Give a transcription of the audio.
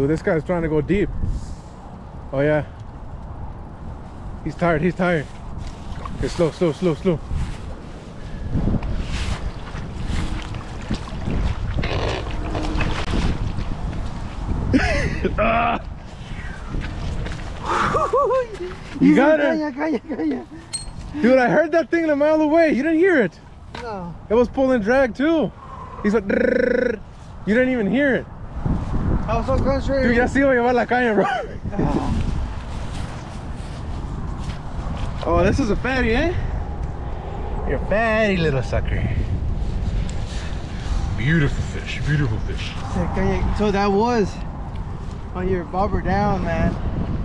Dude, this guy's trying to go deep. Oh yeah. He's tired, he's tired. Okay, slow, slow, slow, slow. You got it. Dude, I heard that thing a mile away. You didn't hear it. No. It was pulling drag too. He's like, drrrr. You didn't even hear it. I was so concentrated. Dude, ya se iba a llevar la caña, bro. Oh, this is a fatty, eh? You're a fatty little sucker. Beautiful fish, beautiful fish. So that was on your bobber down, man.